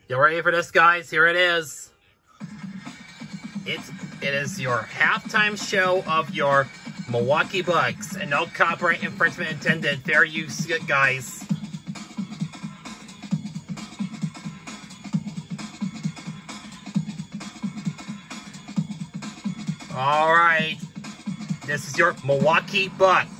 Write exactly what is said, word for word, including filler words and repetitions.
You ready for this, guys? Here it is. It's it is your halftime show of your Milwaukee Bucks, and no copyright infringement intended. Fair use, guys. All right, this is your Milwaukee Bucks.